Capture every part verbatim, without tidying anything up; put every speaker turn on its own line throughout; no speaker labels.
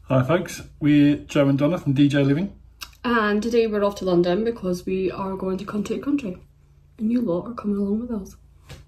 Hi folks, we're Joe and Donna from D J Living.
And today we're off to London because we are going to Country to Country. And you lot are coming along with us.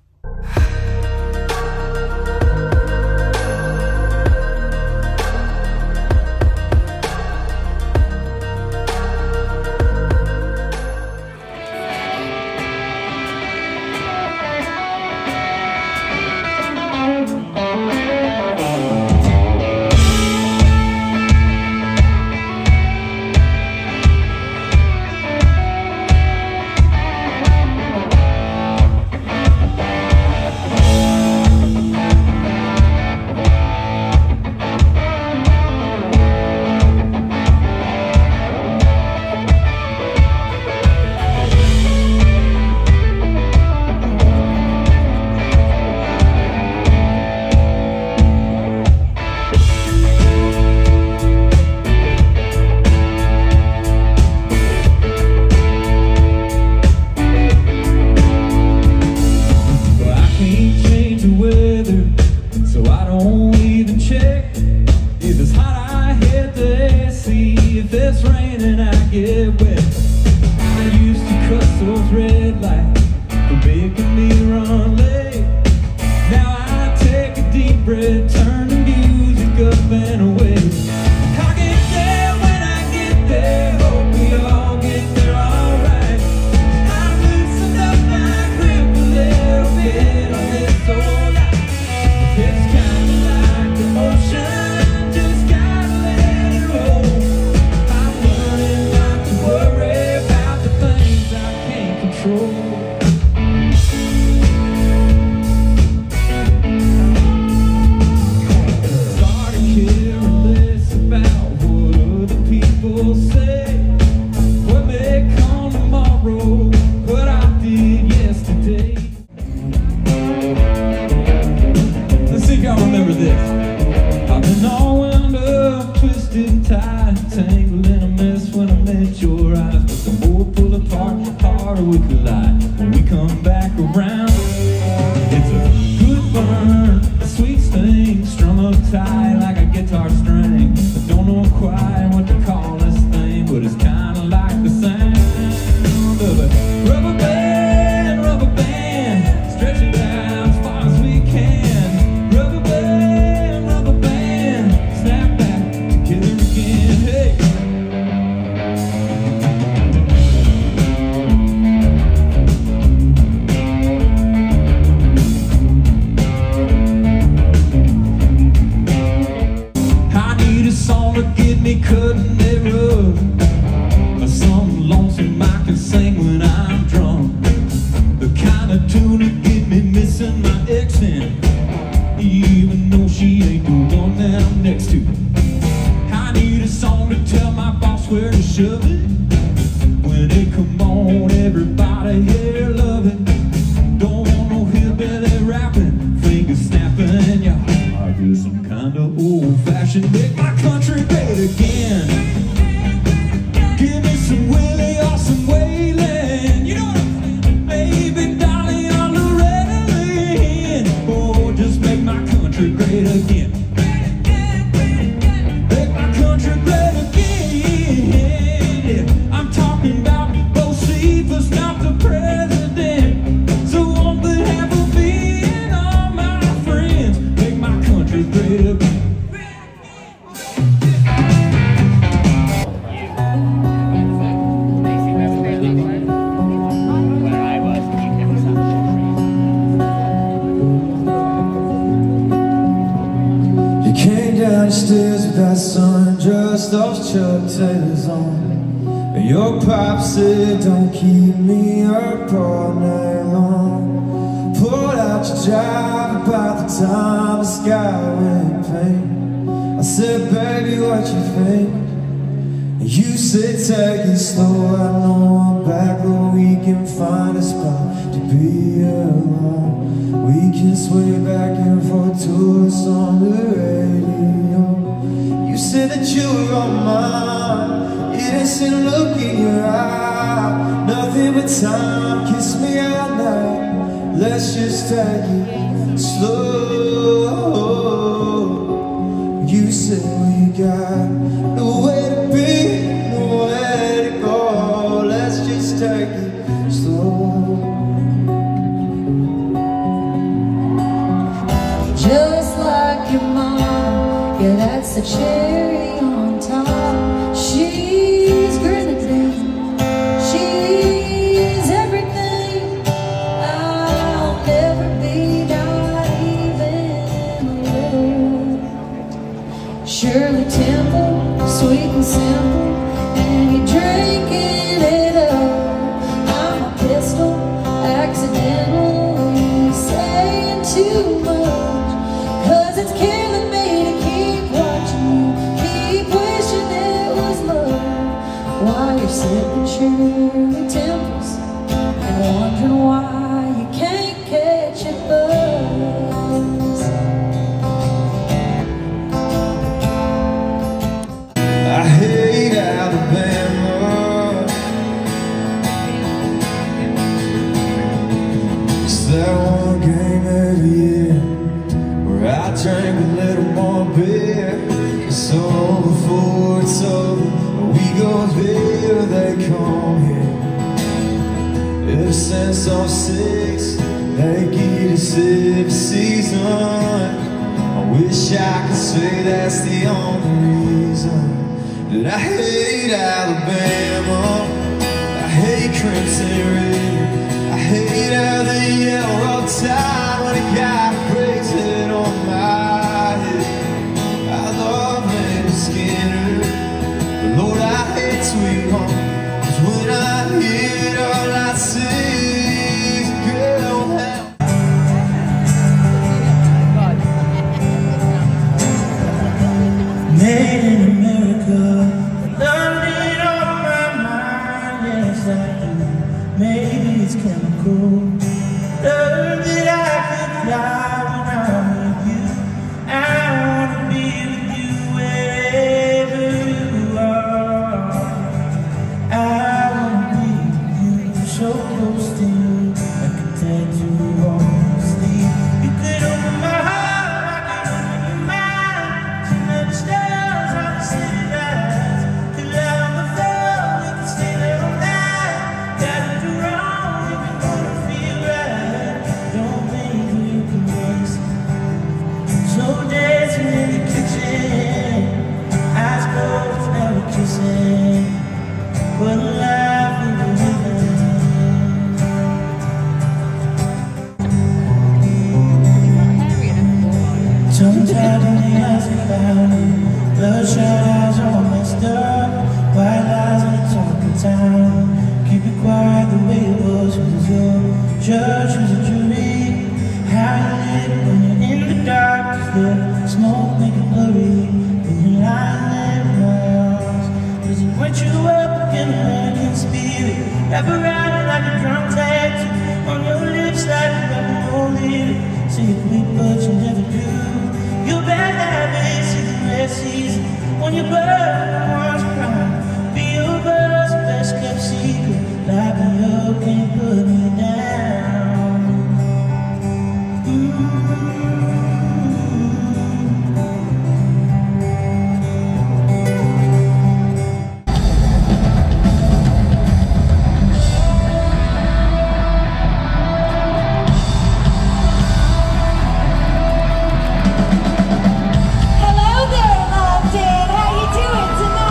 Downstairs with that sun-dressed off Chuck Taylors on. And your pop said, don't keep me up all night long. Pulled out your drive about the time the sky went pink. I said, baby, what you think? And you said, take it slow, I know I'm back, but we can find a spot to be alone. We can sway back and forth to us on the radio. You said that you were on mine, innocent look in your eye. Nothing but time, kiss me at night. Let's just take it slow. You said we got nowhere to be, nowhere to go. Let's just take it slow.
Just like your mom, yeah, that's the cherry on top. She's grenadine, she's everything I'll never be, not even a little. Shirley Temple, sweet and simple, and you're drinking it up. I'm a pistol, accidentally saying too much, 'cause it's killing me to keep watching you, keep wishing it was love, while you're sipping Shirley Temples and wondering why you can't catch a buzz.
I hate Alabama. It's that one game every year where I drink a little more beer. It's over before it's over. We go here, they come here. Ever since I'm six, they get us every season. I wish I could say that's the only reason that I hate Alabama. I hate Crimson Red. I hate how they yell all the time when a guy breaks it on my head. I love Leonard Skinner, but Lord, I hate Sweet Home, 'cause when I hear it, all I see is a girl now. Made in America, London on my mind, yes I do. Maybe it's chemical, love that I could fly when I'm with you. I wanna be with you wherever you are. I wanna be with you, so close to you, like a tattoo on your sleeve. You could open my heart, I could open your mind, to know the stars on the city lights. Could lie on the floor, we could stay there all night. Got it wrong, even though it feel right. Don't think we can waste. So dancing in the kitchen, eyes closed, never kissing. What a life we were living. Sometimes when they ask about it, bloodshot eyes all messed up, white lies in the talking town. Keep it quiet the way it was, was your judge, was a jury. How you live when you're in the dark, 'cause the smoke make it blurry when you're lying there in my arms. Does it wet you up in an American spirit, wrap around it like a drum tattoo on your lips like a rebel roll it. Say it quick but you never do. Your bad habits, cigarette season, when your blood wants crime. Be your buzz, best kept secret, light me up, can't put me down. Mm-hmm.
Hello there, London. How you doing tonight?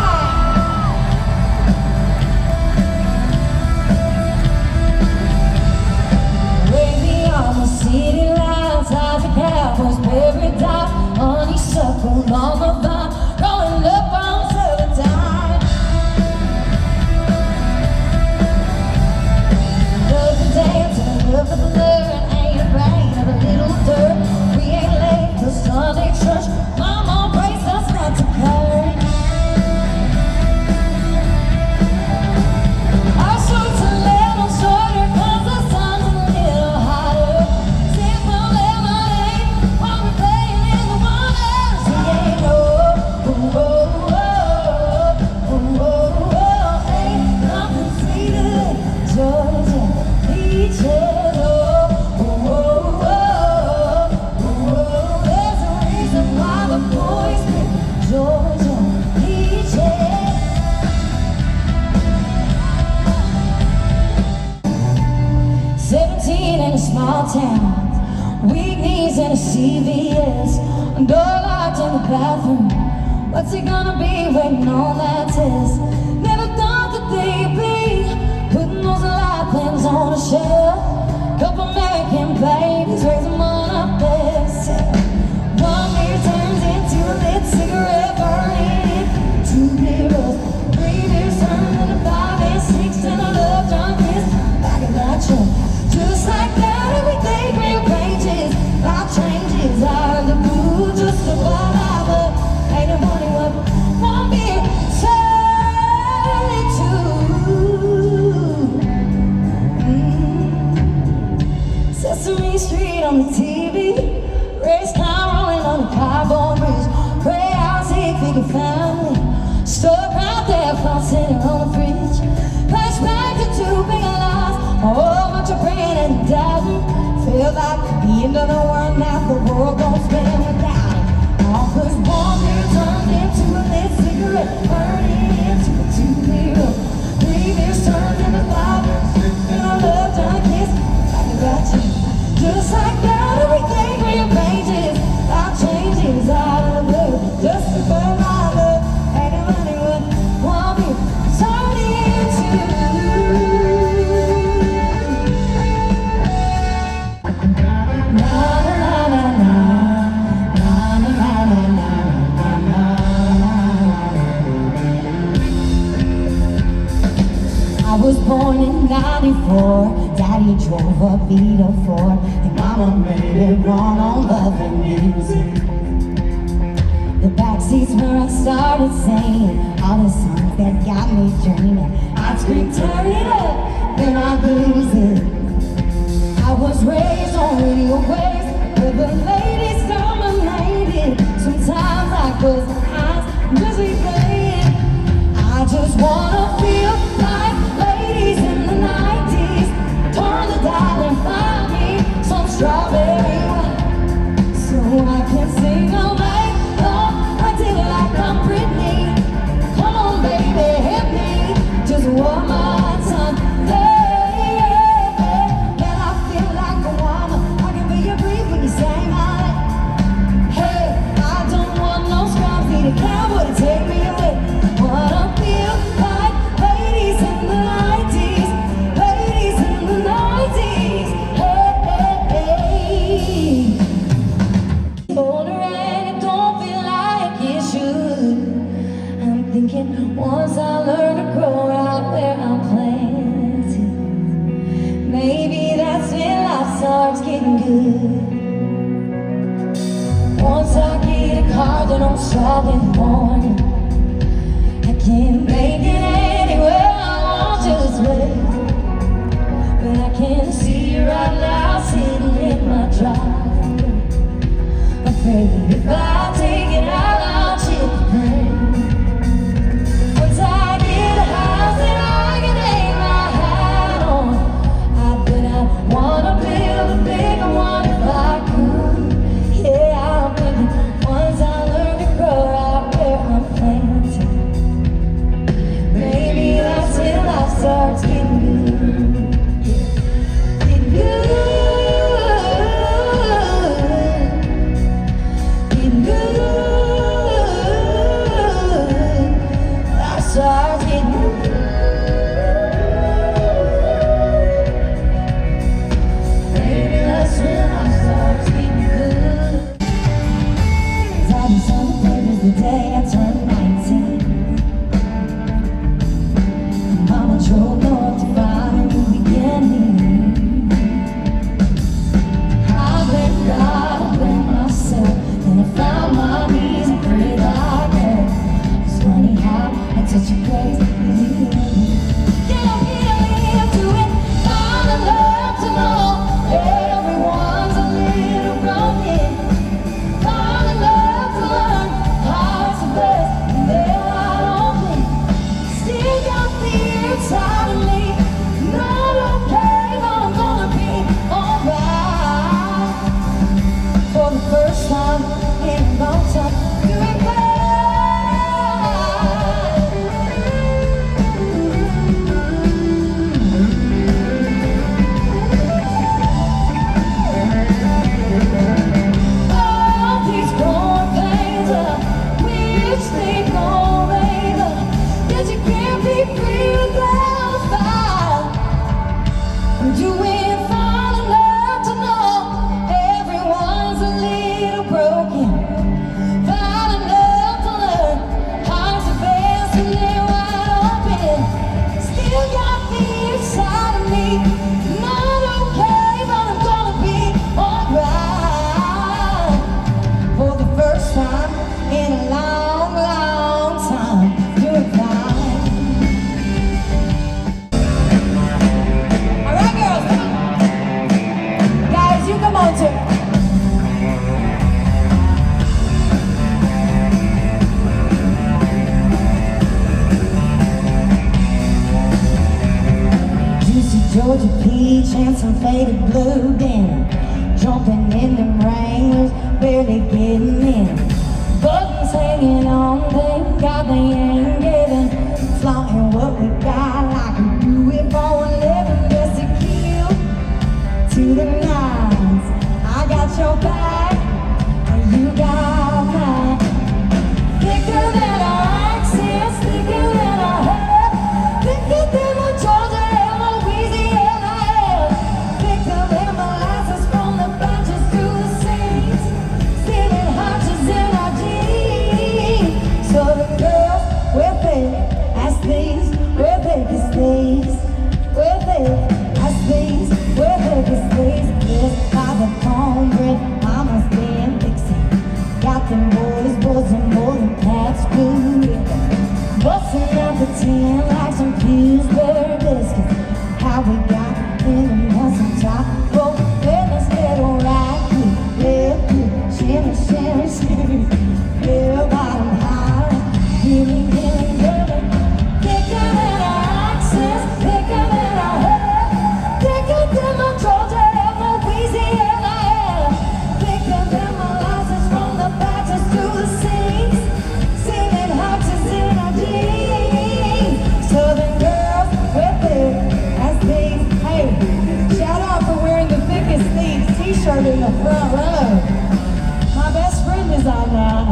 small town, weak knees in a C V S, door locked in the bathroom. What's it gonna be waiting on that test? Never thought that they'd be putting those life plans on a shelf. Couple American babies, raise them on up there. One beer turns into a lit cigarette, burning two beers, three beers turns into five and six, and a love drunk kiss back in that truck. Just like that, everything real pages, life changes out of the blue, just about out of ain't no money what one beer turn into. Mm. Sesame Street on the T V, race car rolling on the cardboard bridge, gray house, eight figure family, stuck right there, front sitting on the fridge. Flashback to two big lies, a whole bunch of praying and doubting. Feel like the end of the world now, the world don't spin without it. All cause one beer turned into a lit cigarette, burning into a two beer. Three beers turned into five, and I love done kiss like a gotcha. Just like that, everything real pages, life changes out of the blue. Just before my love, ain't no money what one beer turned into. I was born in ninety-four, Daddy drove a Vita Ford, and Mama made it wrong on love and music. The backseat's where I started saying all the songs that got me dreaming. I'd scream, turn it up, then I'd lose it. I was raised on radio waves, where the ladies dominated. Sometimes I close my eyes, just be playing. I just wanna feel like ladies in the nineties. Turn the dial and find me some strawberry wine, so I can sing all night long. I did it like I'm Britney. Come on, baby, hit me just one more time. Hey, yeah, yeah. And I feel like a woman. I can feel you breathe when you say my name. Hey, I don't want no scrubs, need a cowboy to take me away. Wanna feel like ladies in the nineties, ladies in the nineties. Hey, hey, hey. Older and it don't feel like it should. I'm thinking once I learn to grow out where I'm planted, maybe that's when life starts getting good. Once I get a car that I'm solid morning, I can make it anywhere I want to this way. But I can see you right now sitting in my driveway, afraid if I take it out I'll chip the pain. Once I get a house that I can hang my hat on, I bet I wanna build a bigger one if I could. Yeah, I'm thinking once I learn to grow out where I'm wish they'd gone, baby, that you can't be free without fire. You ain't fine enough to know everyone's a little broken. Fine enough to learn hearts are best when they're wide open. Still got the inside of me, not okay, but I'm gonna be alright. For the first time in a long, long time, you're fine. Alright girls, come on. Guys, you come on too. Juicy Georgia peach and some faded blue denim, jumping in them Wranglers, barely getting in. Buttons hanging on, thank God they ain't giving. Flaunting what we got like we do it for a living. Just to kill to the nines. I got your back and you got mine. Thicker than our accents, thicker than our hair, thicker than my Georgia and Louisiana air, thicker than molasses from the batches to the seas, stealing hunches in our jeans. Southern girls, we're thick as thieves, we're thick as thieves, we're thick as thieves, we're thick as thieves. Live by the cornbread, mama's being fixing. Got them boys, boys and more than Pat's food. Busting out the tin like some Pillsbury biscuits. How we got in the nuts and top rope, let's get right quick, left quick, shimmy, shimmy, shimmy, yeah, bottom high, gimme, gimme, gimme. Thicker than our accents, thicker than our hair, thicker than my Georgia and Louisiana air, thicker than molasses from the batches to the seas, stealing hunches in our jeans. Southern girls, we're thick as thieves. Hey, shout out for wearing the thickest thieves t-shirt in the front row. My best friend is on now.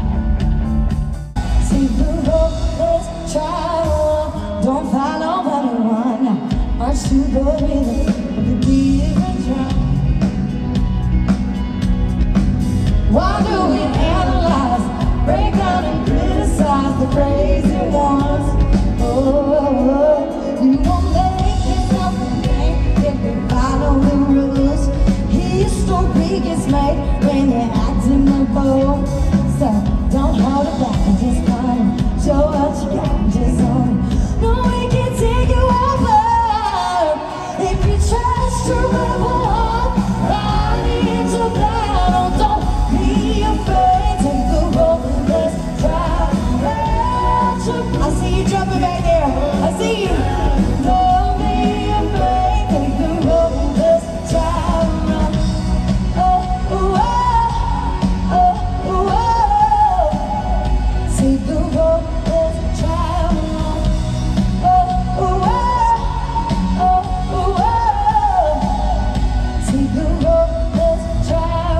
See the road, let's try one. Don't follow anyone. March to the rhythm, the beat and drum. Why do we analyze, break down and criticize the crazy ones? Oh, oh, oh. You won't make yourself a name if you follow the rules. History gets made when you act in the bowl. So don't hold it back and just come and show what you got and just own it. No, we can take you over if you trust your rebel heart right into battle. Don't be afraid, take the road, let's try. I see you jumping back there, I see you. Don't be afraid, take the road, let's try. Oh, oh, oh, oh, oh, oh. Take the road, let's try. Oh, oh, oh, oh, oh, oh. Take the road, let's try.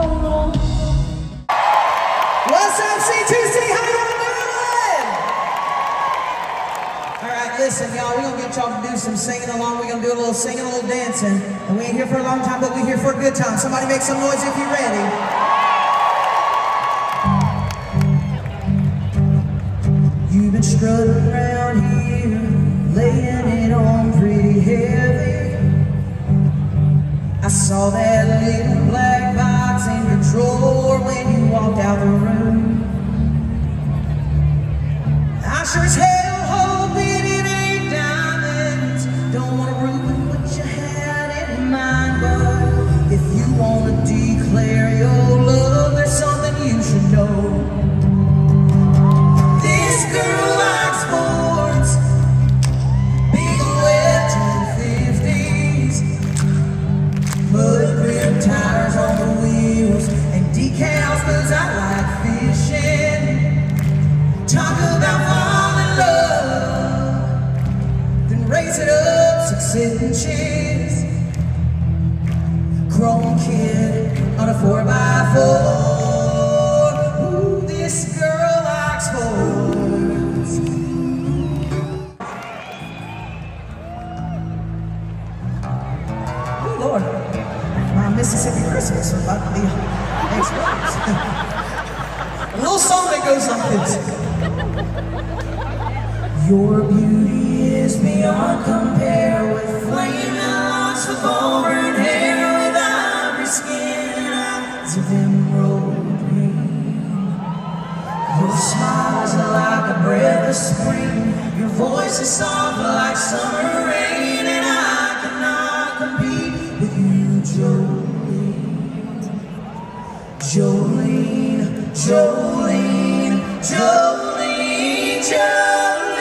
What's up, C two C? How y'all doing? All right, listen, y'all. We're gonna get y'all to do some singing along. We're gonna do a little singing, a little dancing. And we ain't here for a long time, but we're here for a good time. Somebody make some noise if you're ready. You've been strutting around here, laying it on pretty heavy. I saw that little black box in your drawer when you walked out the room. I sure as hell hope it ain't diamonds. Don't wanna ruin what you had in mind, but if you wanna declare your love, there's something you should know. This girl likes sports, big wet two fifties, mud grip tires on the wheels, and decals 'cause I like fishing. Talk about falling in love, then raise it up six inches. Chrome kid on a four by four. Ooh, this girl likes sports. hearts. Oh Lord, my Mississippi Christmas is about to be exposed. A little song that goes like this. Your beauty is beyond compare, with flaming locks of auburn hair, with ivory skin and eyes of emerald green. Your smile is like a breath of spring, your voice is soft like summer rain, and I cannot compete with you, Jolene. Jolene, Jolene, Jolene, Jolene.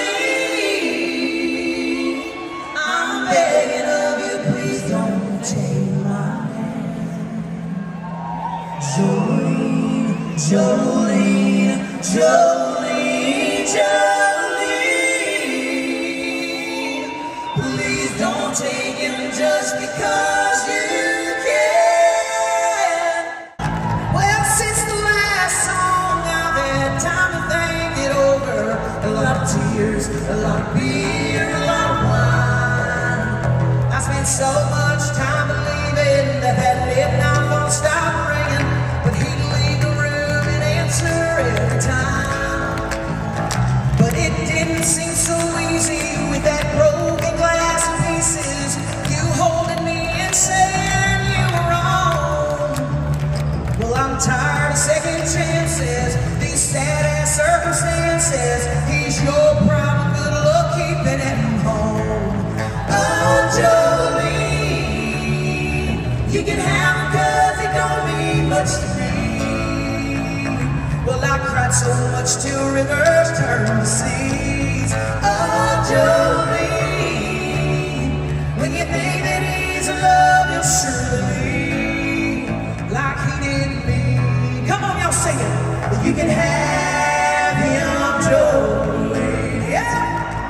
Jolene, Jolene, Jolene, Jolene. Please don't take him just because you can. Well, since the last song, I've had time to think it over. A lot of tears, a lot of beer, a lot of wine. I spent so much time believing that that midnight phone stopped ringing, but he'd leave the room and answer every time. But it didn't seem so easy with that broken glass in pieces, you holding me and saying you were wrong. Well, I'm tired of second chances, these sad-ass circumstances. He's your problem, good luck keeping him home. Oh, Jolene, you can have him 'cause he don't mean much to me. Well, I cried so much till rivers turned to seas. Oh, Jolene, when you think that he's in love, you'll surely leave like he did me. Come on, y'all sing it. You can have him, Jolene. Yeah.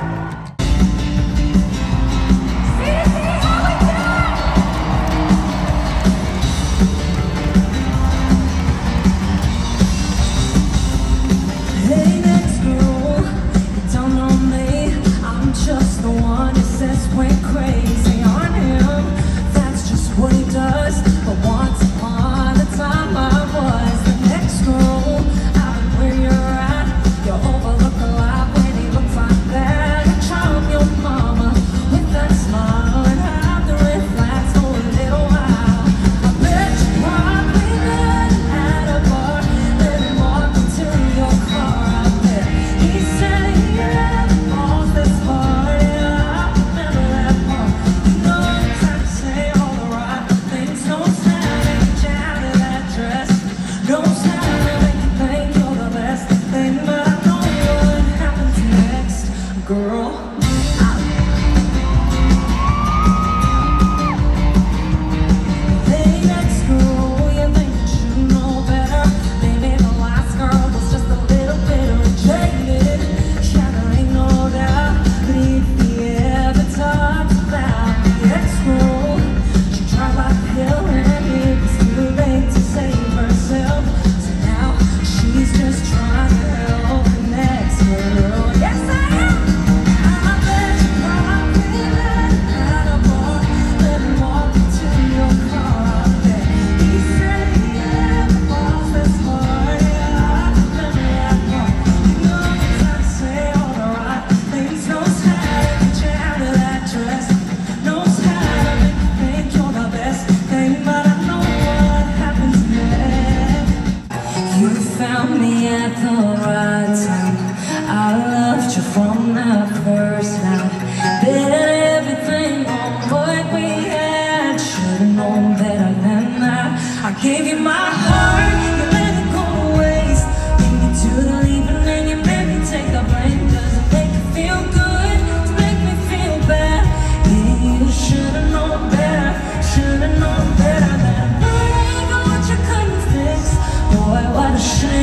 Just the one who says we're crazy on him. That's just what he does. But once upon a time I was the next girl. Out of where you're at, you overlook a lot when he looks like that. You charm your mama with that smile and hide the red flags for a little while. I bet you probably met him at a bar, let him walk into your car. I bet he said he never falls this far.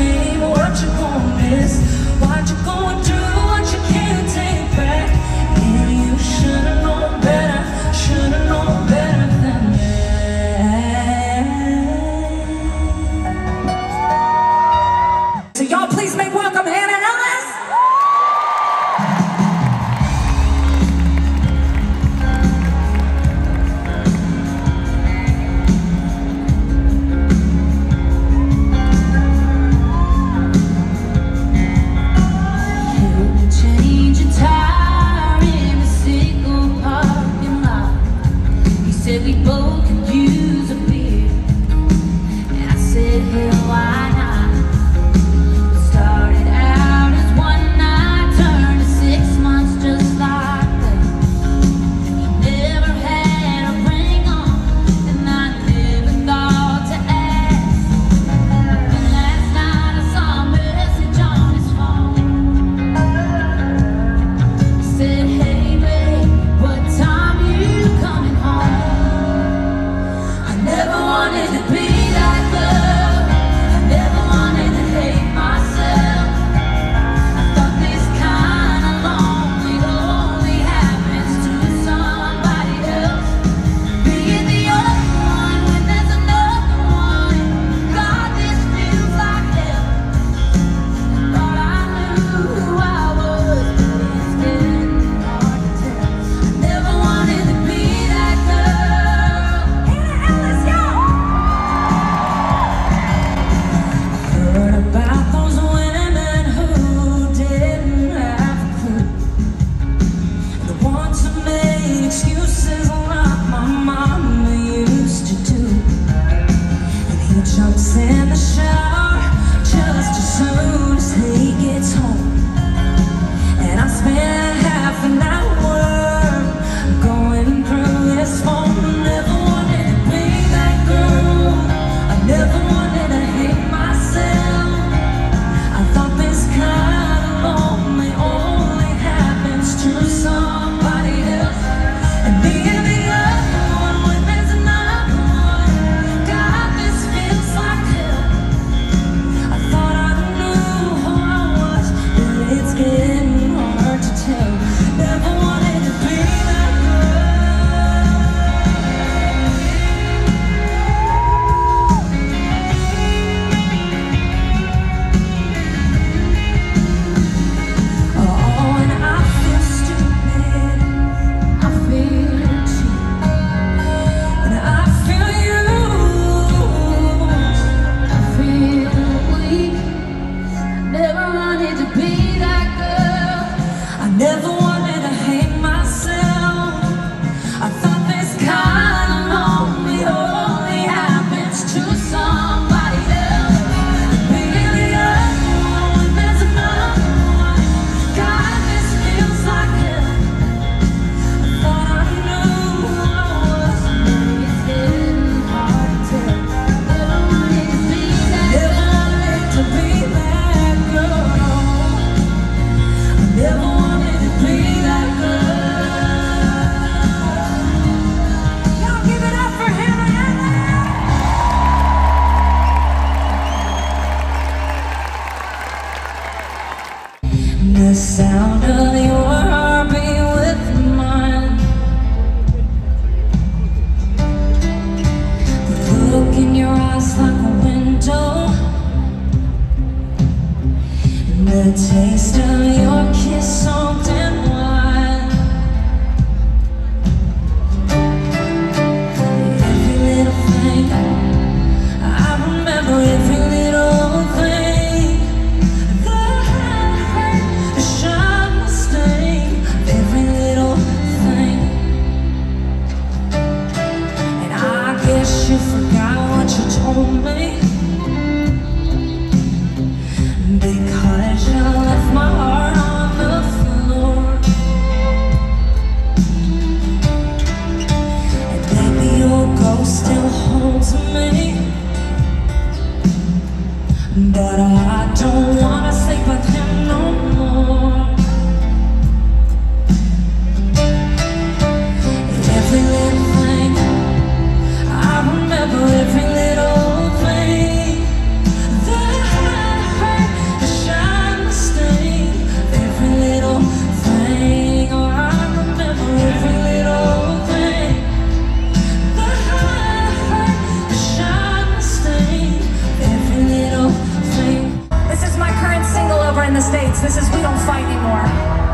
What you gonna do, what you can't take back?
never wanted to hate myself. I thought this kind of lonely only happens to somebody else. Being the other one, there's another one. God, this feels like hell. I thought I knew who I was, it's getting hard to tell. Never wanted to be that girl. Never wanted to be that girl. Never wanted to be that girl. Y'all give it up for him and the sound of your heartbeat with mine. The look in your eyes like a window. The taste of your kiss soaked in wine. Every little thing, I remember every little thing. The hurt, the shine, the sting, every little thing. And I guess you forgot what you told me, because you left my heart on the floor. And maybe your ghost still haunts me, but I don't wanna sleep with him no more. Every little thing, I remember every little thing. The hurt, the shine, the sting, every little thing. Oh, I remember every little thing. The hurt, the shine, the sting, every little thing.
This is my current single over in the States. This is We Don't Fight Anymore.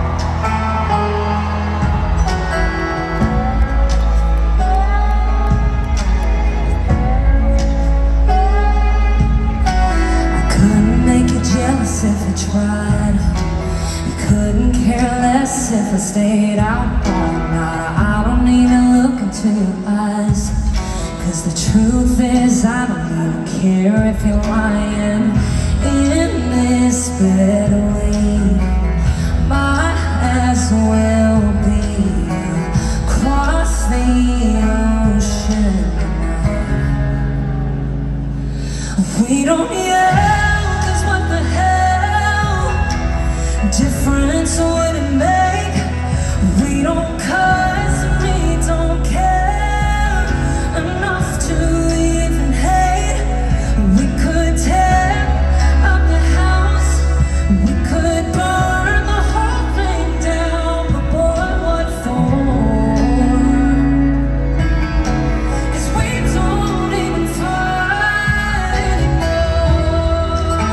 I couldn't make you jealous if I tried. I couldn't care less if I stayed out all night. I don't even look into your eyes, 'cause the truth is I don't even care if you're lying. In this bed we might as well be across the ocean. We don't yell, 'cause what the hell difference would it make? We don't cuss, we don't care enough to even hate. We could tear up the house, we could burn the whole thing down, but boy, what for? 'Cause we don't even fight anymore.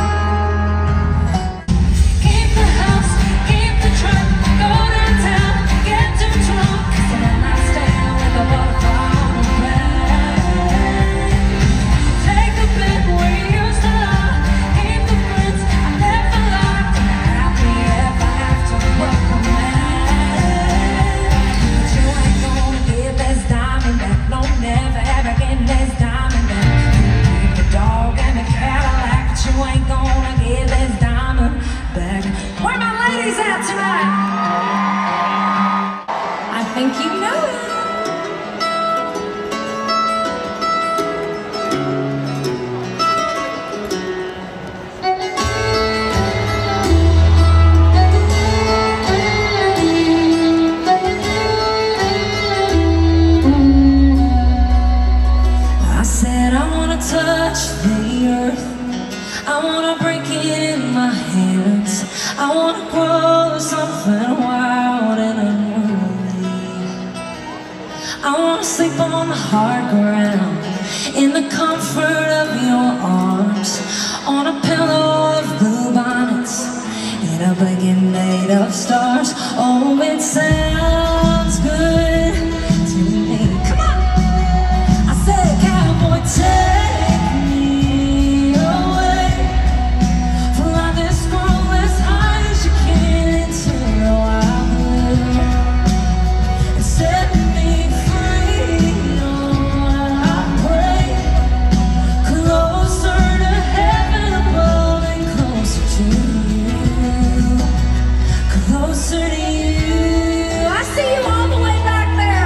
Keep the house, keep the truck, go downtown, get too drunk, and then I stand with a butterfly on the bed. Take the bed we used to love, keep the friends I never loved, and happy ever after recommend. But you ain't gonna get this diamond back, no, never ever get this diamond back. You keep the dog and the Cadillac, but you ain't gonna get this diamond back. Where my ladies at tonight? I think you know it. I said I wanna touch the earth, I wanna break it in my hands, I wanna grow something wild and unruly. I wanna sleep on the hard ground, in the comfort of your arms, on a pillow of blue bonnets, in a blanket made of stars. Oh, it sounds good to me. Come on! I said, cowboy, take me away, fly this scrolless high as you can into the wild. closer to you. I see you all the way back there.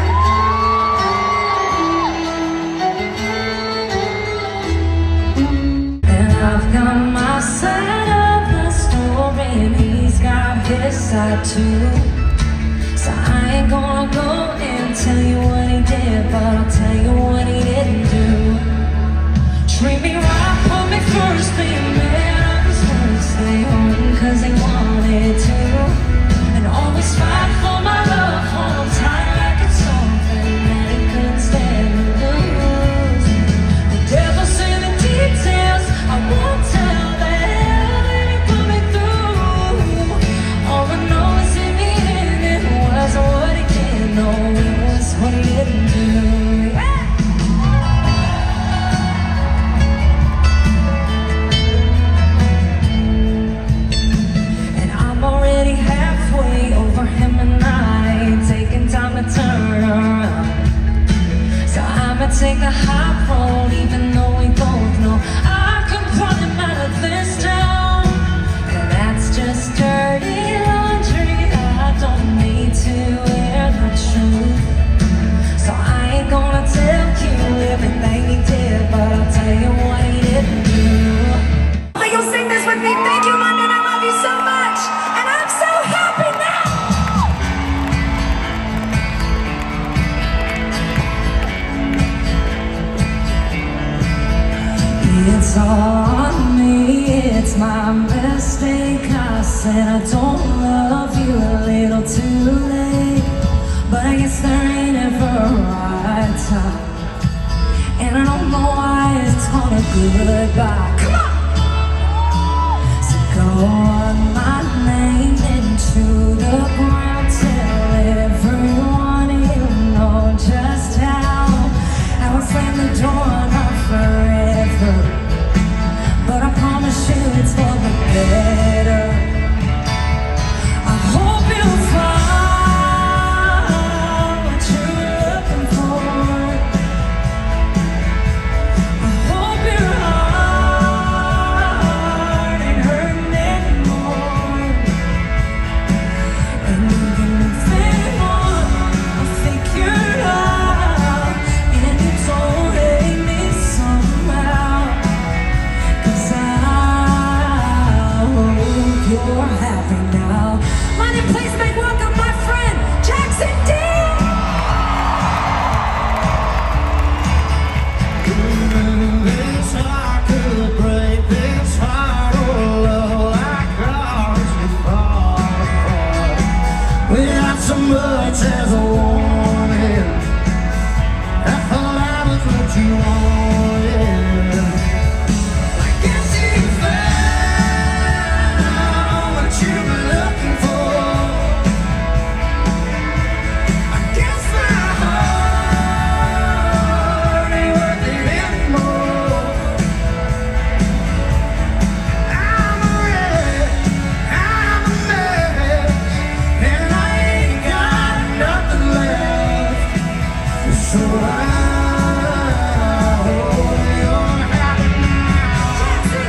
And I've got my side of the story, and he's got his side too. So I ain't gonna go and tell you what he did, but I'll tell you what he didn't do. Treat me right, put me first, be a man. I was gonna stay home cause he wanted to, and always fight for my love, hold tight like it's something that he couldn't stand to lose. The devil's in the details, I won't tell them, let it put me through. All I know is in the end it wasn't what he did, no, it was what he didn't do. Yeah. Turn around, so I'ma take the high road, even though we both know I can run him out of this town. And that's just dirty laundry, I don't need to wear the truth. So I ain't gonna tell you everything he did, but I'll tell you what he didn't do. Will you sing this with me? Thank you, London, I love you so much, and I'm so happy now. It's all on me, it's my mistake. I said I don't love you a little too late, but I guess there ain't ever a right time, and I don't know why it's called a goodbye. Come on! So go on my name into the ground, tell everyone you know just how I would slam the door on her forever. But I promise you it's for the better. I hope you'll find what you're looking for. I hope your heart ain't hurting anymore. And you can move on, I'll figure it out. And you don't hate me somehow. You're happy now. London, please make welcome my friend, Jackson D.
This heart could break, this heart will love like ours we fall apart. Without so much as a warning, I thought I was what you wanted. I guess you found what you were looking for. I guess my heart ain't worth it anymore. I'm a wreck, I'm a mess, and I ain't got nothing left. So I hope you're happy now.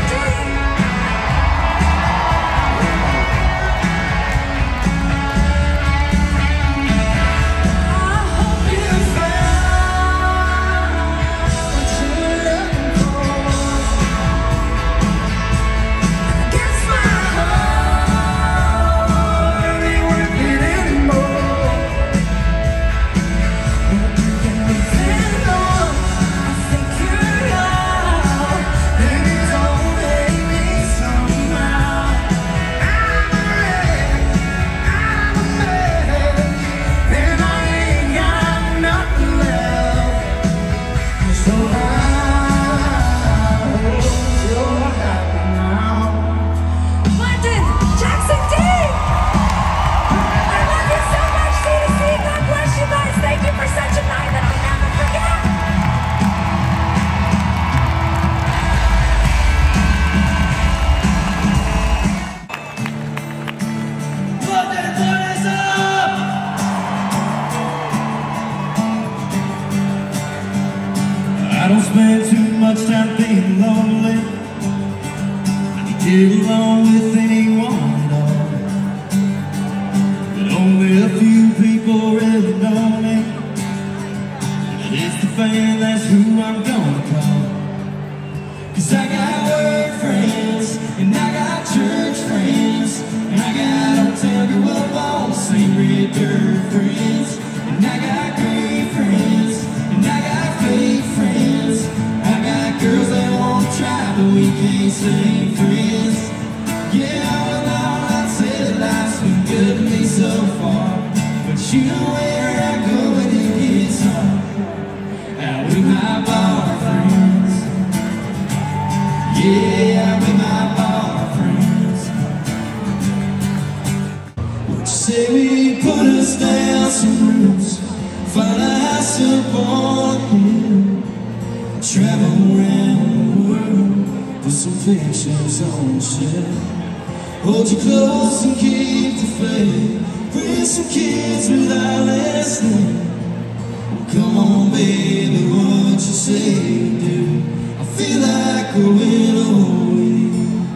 I don't spend too much time being lonely. I can get along with anyone at all. you know where I go when it gets hard. Out with my bar friends. Yeah, out with my bar friends. Would you say we put us down some roots, find a house up on a hill, travel around the world, put some pictures on the shelf. Hold you close and keep the faith, raise some kids without last name. Come on baby, what you say, do? I feel like going away,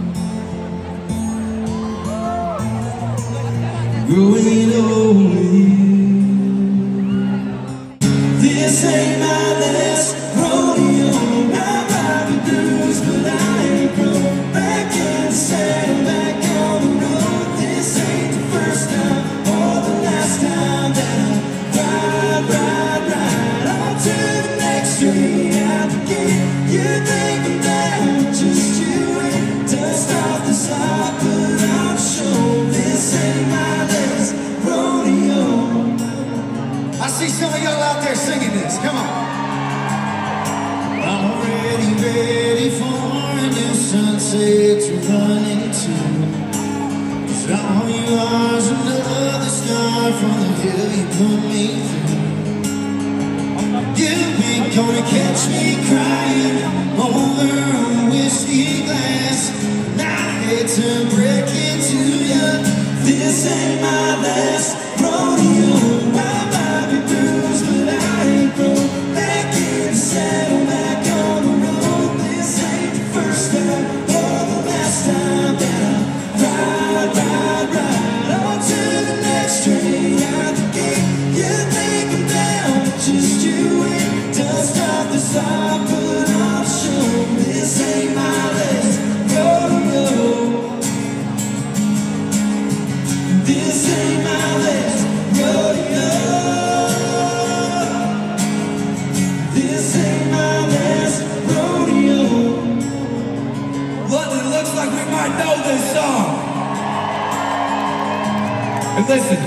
going away. This ain't my last rodeo, I might be bruised, but I ain't going back in the saddle, back on the road. This ain't the first time or the last time that I ride, ride, ride on to the next street out the gate. You think I'm down, just you wait, dust off the side, but I'm sure this ain't my last rodeo. I see some of y'all out there singing this, come on. Already ready for a new sunset to run into. Cause all you are is another star from the hill you put me through. You ain't gonna catch me crying over a whiskey glass, and I hate to break it to you, this ain't my last rodeo. I might be bruised, but I ain't broke. Back in the saddle, back on the road. This ain't the first time or the last time that I ride, ride, ride on to the next train out the gate. You think I'm down, just you wait, dust off the side, but I'm sure this ain't my last rodeo. This ain't my last rodeo. This ain't my last rodeo. Well, it looks like we might know this song. And listen,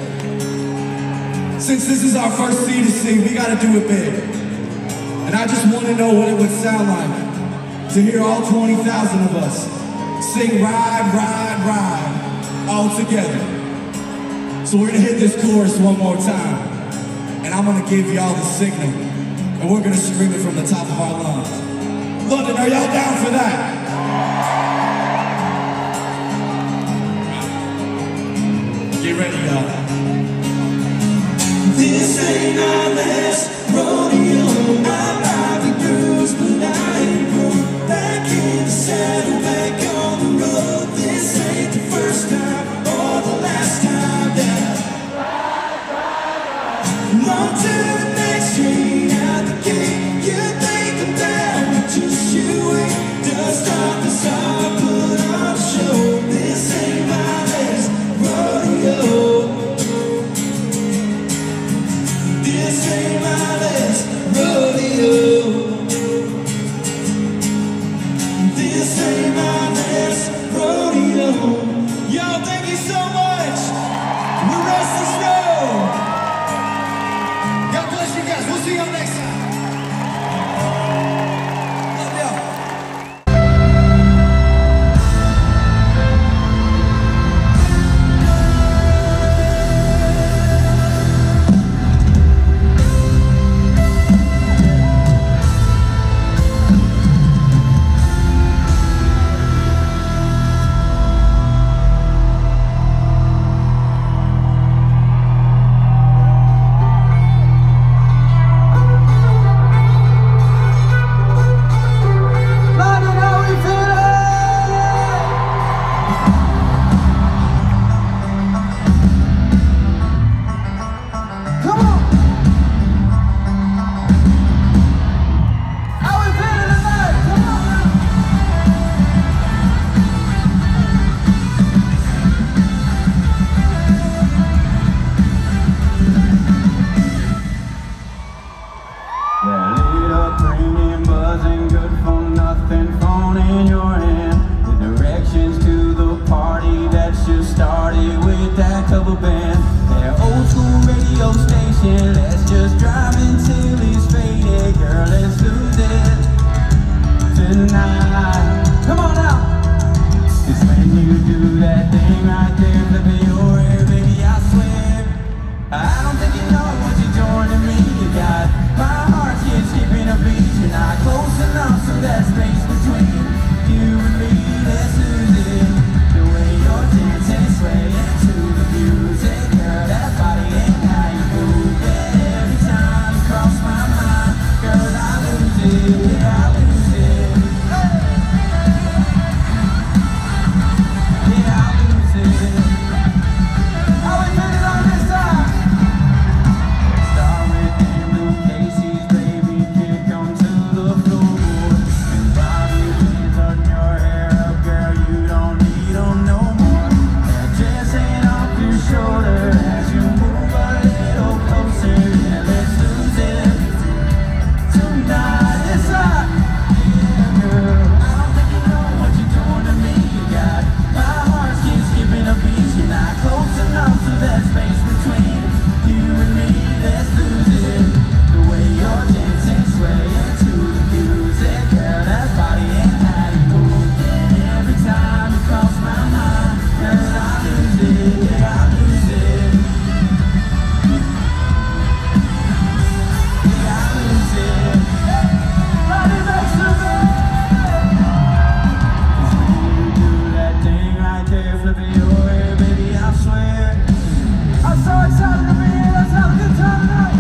since this is our first C two C, we gotta do it big. And I just want to know what it would sound like to hear all twenty thousand of us sing Ride, Ride, Ride all together. So we're gonna hit this chorus one more time, and I'm gonna give y'all the signal, and we're gonna scream it from the top of our lungs. London, are y'all down for that? Get ready, y'all. This ain't my last rodeo. I might be bruised, but I ain't broke. Back in the saddle, back on the road. This ain't the first time or the last time that I run to the next train out the gate. You think I'm down, just you wait, dust off the side, but I'm sure this ain't my last rodeo. This ain't my last rodeo. This ain't my last rodeo. Y'all, thank you so much. We're Restless Road. God bless you guys. We'll see y'all next time. Love y'all.
Started with that cover band. They're old school.
radio station. Let's just drive until it's faded. Girl, let's lose it tonight. Come on now. It's when you do that thing right there, flipping your hair, baby, I swear. I don't think you know what you're doing to me. You got my heart keeps skipping a beat. You're not close enough, so that space between you and me, let's lose it. The way you're dancing, swaying to the music, girl, that body ain't how you move it. Every time you cross my mind, girl, I lose it, yeah, I lose it. Hey! Yeah, I lose it. How we put it on this side? Start with them blue Casey's, baby, kick 'em to the floor. And Bobby pins on your hair up, girl, you don't need 'em no more. That dress ain't off your shoulder as you move a little closer. Yeah, let's lose it tonight. This side. Yeah, girl, I don't think you know what you're doing to me. You got my heart keeps skipping a beat. You're not close enough to that space between you and me. Let's lose it. The way you're dancing, swaying to the music, girl, that body ain't how you move. And every time you cross my mind, girl, I lose it. Yeah, I lose it. Yeah, I lose it. Body makes the bed. It's when you do that thing right there, flipping your hair, baby, I swear. I'm so excited to be here. Let's have a good time tonight.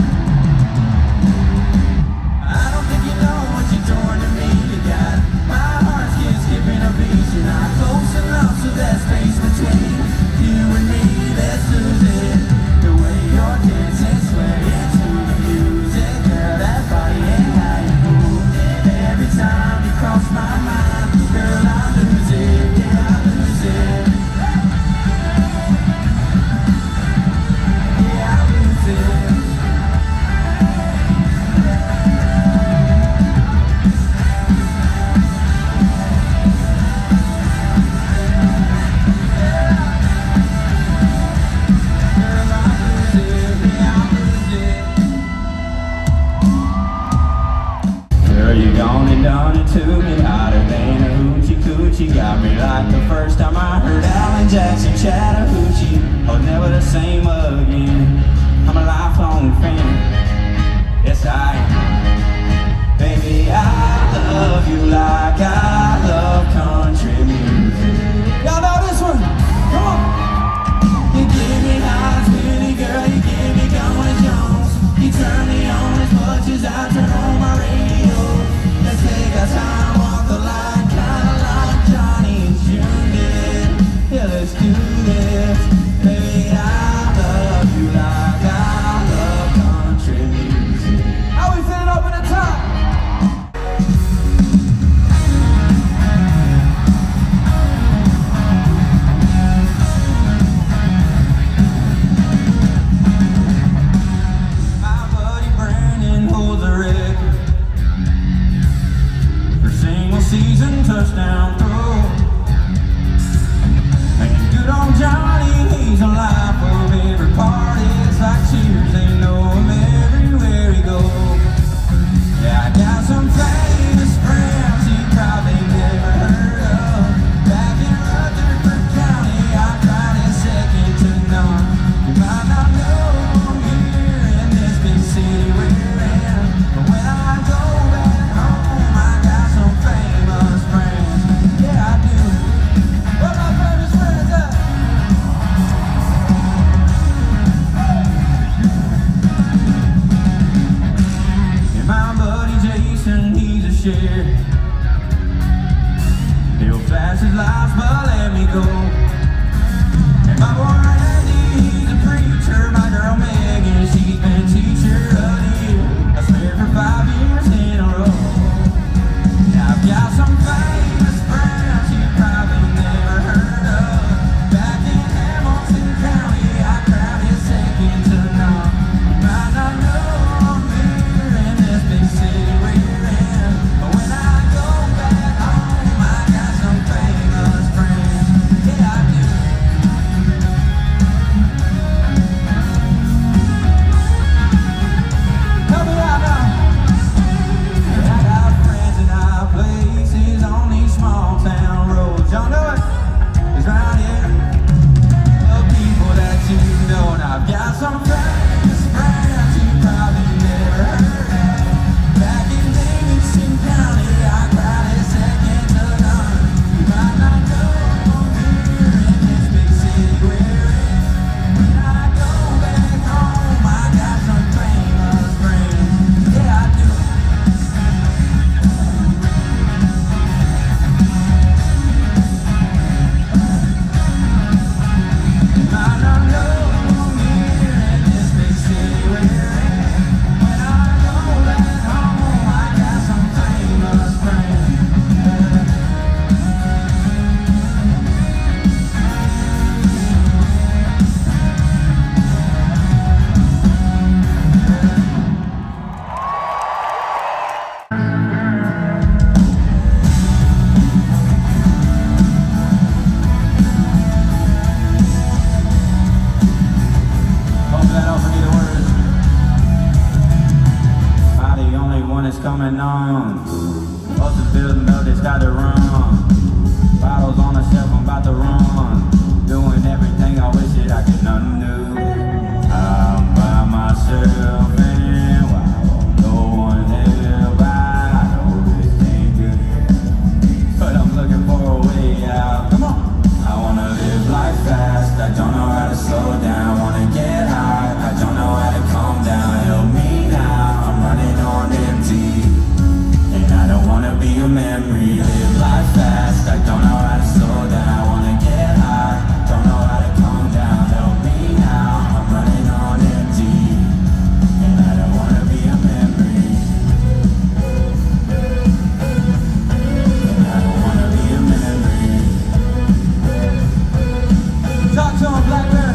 I don't think you know what you're doing to me. You got my heart keeps skipping a beat. You're not close enough, so that space between you and me, let's lose it. The way you're dancing, swaying to the music, girl, that body ain't how you move. And every time you cross my mind, girl, I lose it. Yeah, I lose it. Yeah, I lose it. Girl, I lose it. Yeah, I lose it. Girl, you gone and done it to me, hotter than a hoochie coochie. Got me like the first time I heard Alan Jackson Chattahoochee. Oh, never the same again. I'm a lifelong fan. Yes, I am. Baby, I love you like I love country music. Y'all know this one? Come on. You give me highs, really, girl, you give me going Jones. You turn me on as much as I turn on my radio. Let's take our time, walk the line, kinda like Johnny and June did. Yeah, let's do this. Baby, I love you like I love country music. How we feeling up in the top? My buddy Brandon holds the record for single season touchdown throw. And good old Johnny, he's alive for every party. It's like cheers, they know him everywhere he goes. Yeah, I got some famous friends he probably never heard of. Back in Rutherford County, I tried a second to none. You might not know I'm here in this big city we're in, but when I go back home, I got some famous friends. Yeah, I do. Where my famous friends at? And my buddy Jason, he's a sheriff. He'll flash his lights, but let me go. And my boy Randy, he's a preacher. My girl Megan, she's been teacher of the year. I swear for five years in a row. Now I've got some famous friends you probably never heard of. Back in Hamilton County, I grabbed a second to none. You might not know I'm here in this big city we're in, but when I go back home, I got some famous friends. Yeah, I do.
coming on. Most of the building up, they start to run. Bottles on the shelf, I'm about to run. Doing everything I wish that I could undo. I'm by myself and wow, no one help. I know this ain't good, but I'm looking for a way out. Come on. I wanna live life fast, I don't know how to slow down. Wanna get high, I don't know how to calm down. Help me now, I'm running on empty, and I don't wanna be a memory. Live life fast, I don't know how to slow down. Wanna get high, don't know how to calm down. Help me now, I'm running on empty, and I don't wanna be a memory. And I don't wanna be a memory. Talk to him, Blackbird.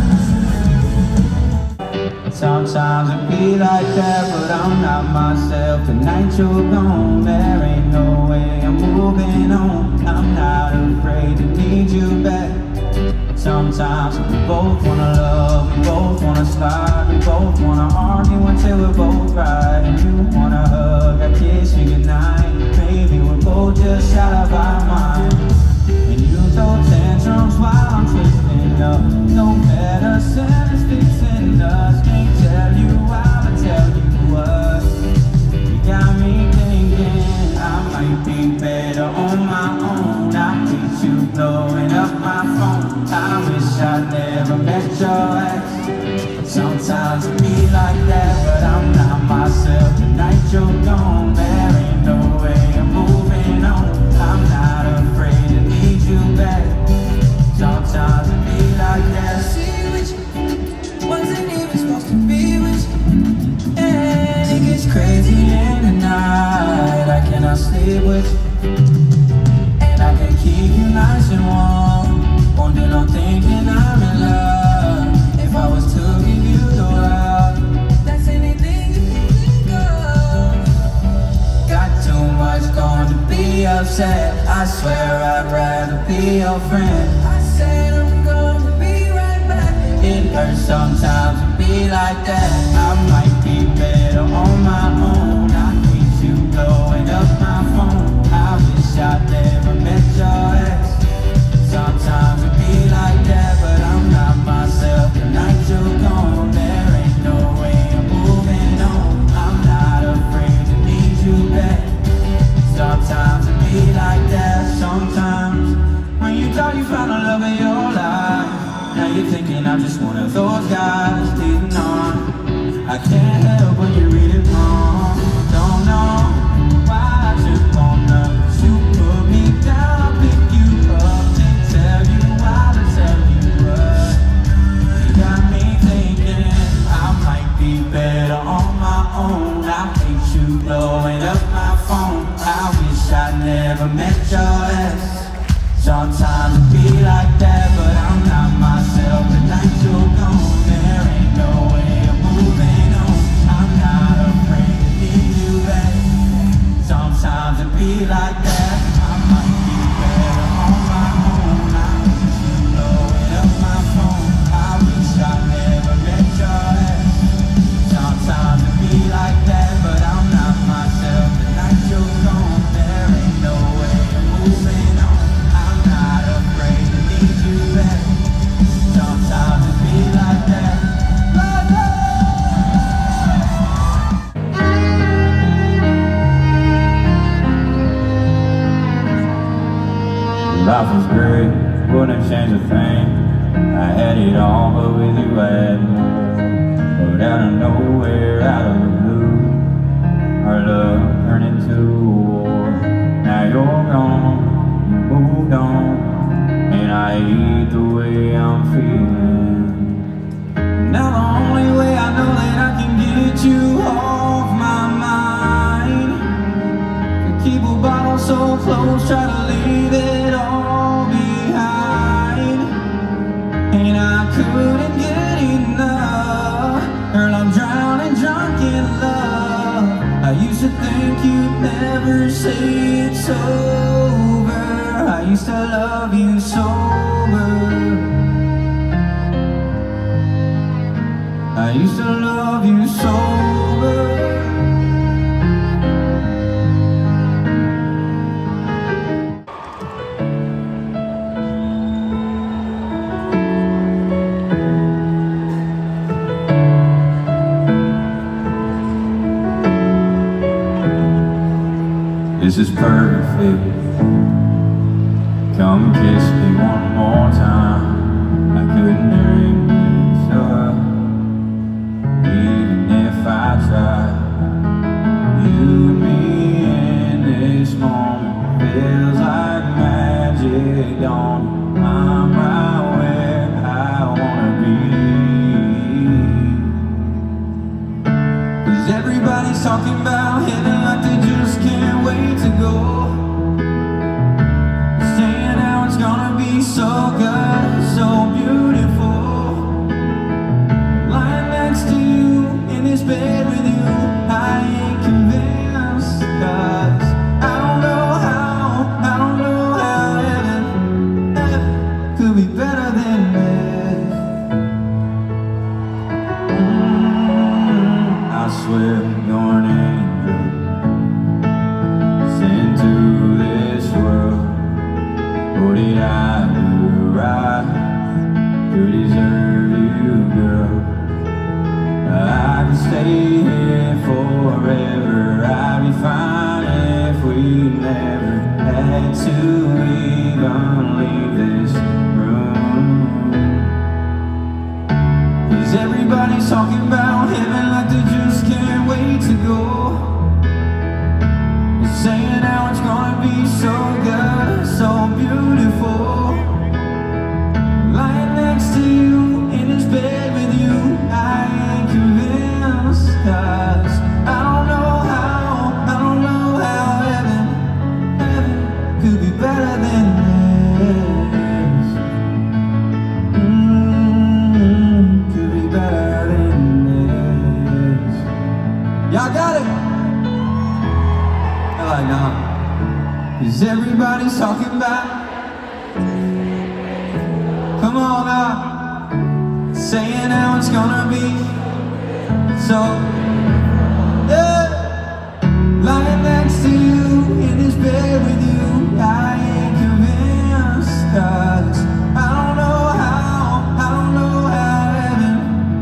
Sometimes it be like that, but I'm not myself. Tonight you're gone, there ain't no way I'm moving on. I'm not afraid to need you back. Sometimes we both wanna love, we both wanna slide, we both wanna argue until we're both right. And you wanna hug, I kiss you goodnight. Maybe we're both just out of our minds. And you throw tantrums while I'm twisting up. No medicine is fixing us. Can't tell you how to tell you what. You got me thinking I might be better on my own. I hate you blowing up my phone. I wish I never met your ex. Sometimes it be like that, but I'm not myself. Tonight you're gone, there ain't no way I'm moving on. I'm not afraid to need you back. Sometimes it be like that.
See with you, wasn't even supposed to be with you. And it gets crazy in the night. I cannot sleep with you, and I can keep you nice and warm. Won't do no thinking I'm in love. If I was to give you the world, that's anything you can think of. Got too much going to be upset. I swear I'd rather be your friend. I said I'm gonna be right back. It hurts sometimes to be like that. I might be better on my own. I hate you blowing up my phone. I wish I never met your ex. Sometimes it be like that, but I'm not myself. Tonight you're gone, there ain't no way I'm moving on. I'm not afraid to need you back. Sometimes it be like that. Sometimes when you thought you found the love of your life, now you're thinking I'm just one of those guys leading on. I can't help when you read it wrong. Don't know why I just wanna you put me down, I'll pick you up. Can't tell you how to tell you what. You got me thinking I might be better on my own. I hate you blowing up my phone. I wish I never met your ex. Sometimes it be like that, but I'm not myself. Tonight you're gone, there ain't no way I'm moving on. I'm not afraid to need you back. Sometimes it be like that. I might be better on my own. I wish you blowing up my phone. I wish I never met your ex. Sometimes it be like that, but I'm not myself. Tonight you're gone, there ain't no way I'm moving on. I'm not afraid to need you back. Sometimes it be like that. Like that. Life was great, wouldn't change a thing. I had it all, but with you I had more. But out of nowhere, out of the blue, our love turned into a war. Now you're gone, you moved on, and I hate the way I'm feeling. Now the only way I know that I can get you off my mind, to keep a bottle so close, try to leave it all behind. And I couldn't get enough. Girl, I'm drowning drunk in love. I used to think you'd never say it's over. I used to love you sober. I used to love you sober.
This is perfect. Come kiss me one more time. I couldn't dream this up, even if I tried. You and me in this moment feels like magic, don't it? I'm right where I wanna be. Cause everybody's talking about heaven like they just can't wait to go. Saying how it's gonna be so good, so beautiful. Lying next to you in this bed with you, I ain't convinced. Cause I don't know how, I don't know how heaven, heaven could be better than this. Mm, I swear you're an angel sent to this world. What did I do right to deserve you, girl? I could stay here forever. I'd be fine if we never had to even leave this room. Cause everybody's talking about heaven like they just can't wait to go. They're saying how it's gonna be so good, so beautiful. Lying next to you in this bed with you, I ain't convinced. Cause I don't know how, I don't know how heaven, heaven could be better than this. Mm, could be better than this. Y'all got it? They're like, no. Cause everybody's talking about, come on now, saying how it's gonna be so, yeah. Lying next to you in this bed with you, I ain't convinced. Cause I don't know how, I don't know how heaven,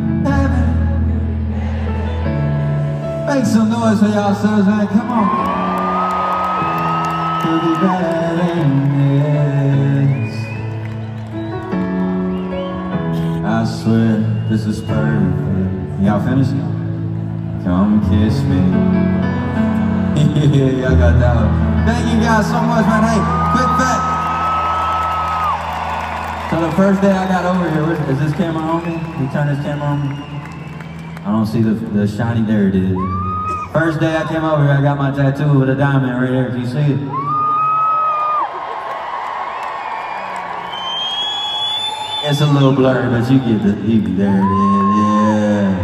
heaven. Make some noise for y'all selves, man, come on. Could be better than this. I swear this is perfect. Y'all finished? Come kiss me. Yeah, I got that one. Thank you guys so much, man. Hey, quick fact. So the first day I got over here, is this camera on me? Can you turn this camera on me? I don't see the, the shiny, there it is. First day I came over here, I got my tattoo with a diamond right here. Can you see it? It's a little blurry, but you get the, you, there it is, yeah.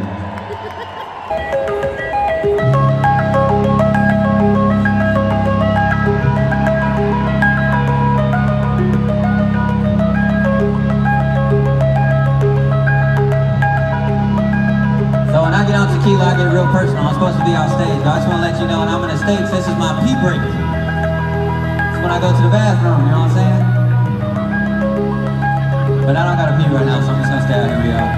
So when I get on tequila, I get real personal. I'm supposed to be off stage, but I just want to let you know when I'm in the States, this is my pee break. It's when I go to the bathroom, you know what I'm saying? But I don't gotta pee right now, so I'm just gonna stay out here, y'all.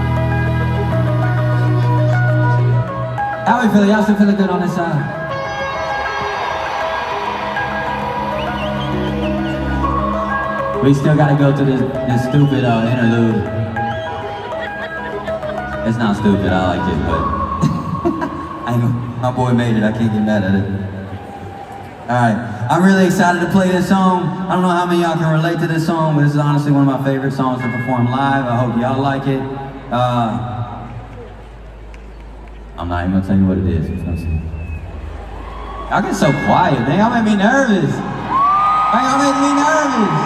How we feeling? Y'all still feeling good on this side? We still gotta go through this, this stupid uh, interlude. It's not stupid, I like it, but I know my boy made it, I can't get mad at it. Alright, I'm really excited to play this song. I don't know how many of y'all can relate to this song, but this is honestly one of my favorite songs to perform live. I hope y'all like it. Uh, I'm not even gonna tell you what it is. Y'all get so quiet, man. Y'all make me nervous. Man, y'all make me nervous.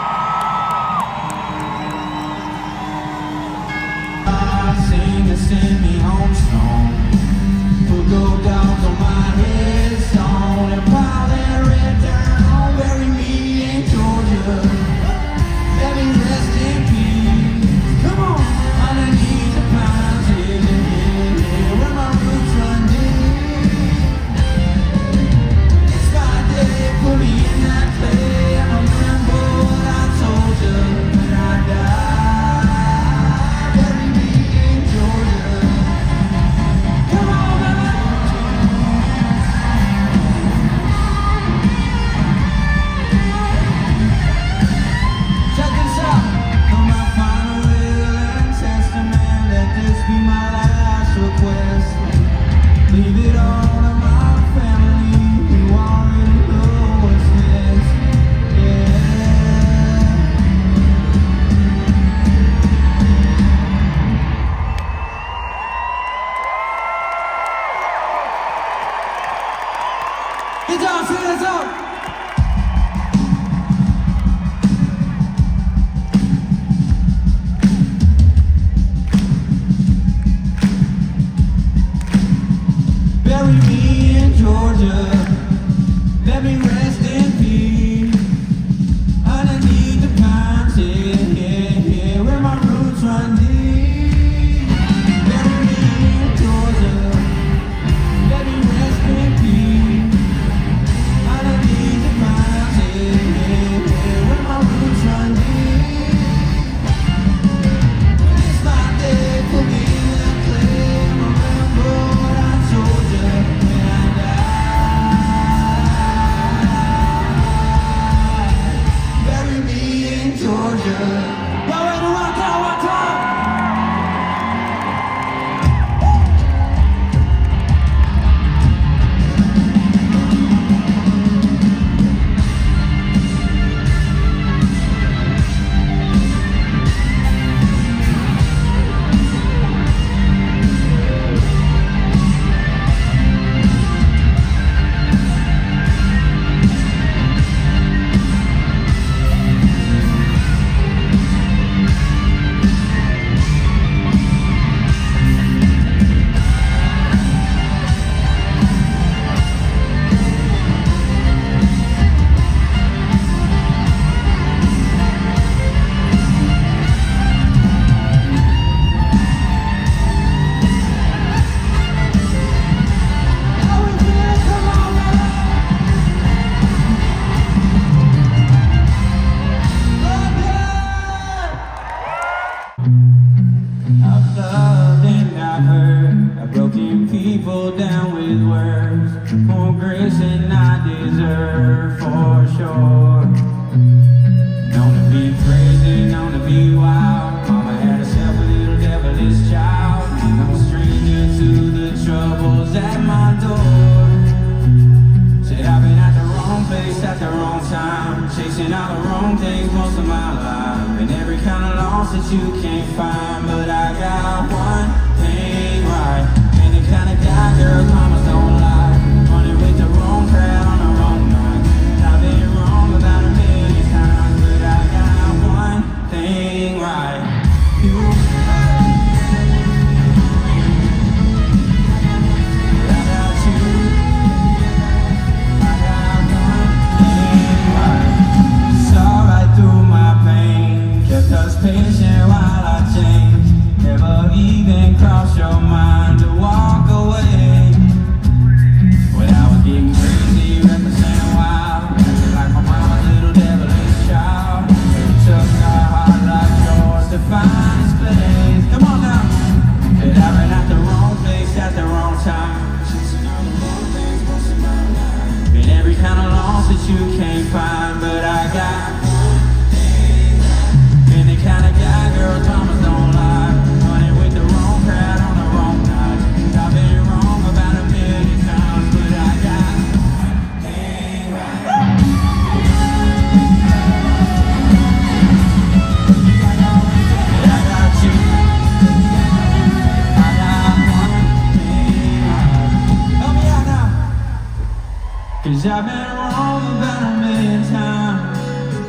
Sing a send me home song. Put gold dogs on my headstone and pile that red down. Bury me in Georgia. Let me rest in peace. Come on, underneath the pines, yeah, yeah, yeah, where my roots run deep. It's my day, put me in that clay. I'm a man, boy. Leave it all to my family, who already know what's next. Yeah. Get down, feel this up. Bury me in Georgia, let me rest in peace, underneath the pines, yeah, yeah, yeah, where my roots run deep. Bury me in Georgia, let me rest in peace, underneath the pines, yeah, yeah, yeah, where my roots run deep. It's not there for me to claim, remember what I told you. Georgia, y'all ready to rock out one time? I've been wrong about a million times,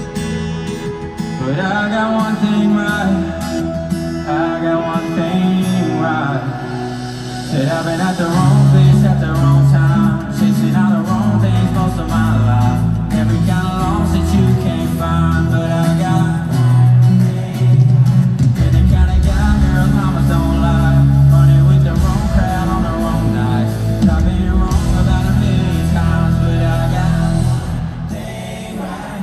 but I got one thing right, I got one thing right. Said I've been at the wrong place at the wrong time, chasing all the wrong things most of my life. Every kind of loss that you can't find, but I got one thing. You're the kind of guy girls mamas don't like, running with the wrong crowd on the wrong night. I've been wrong about a million times, but I got one thing right.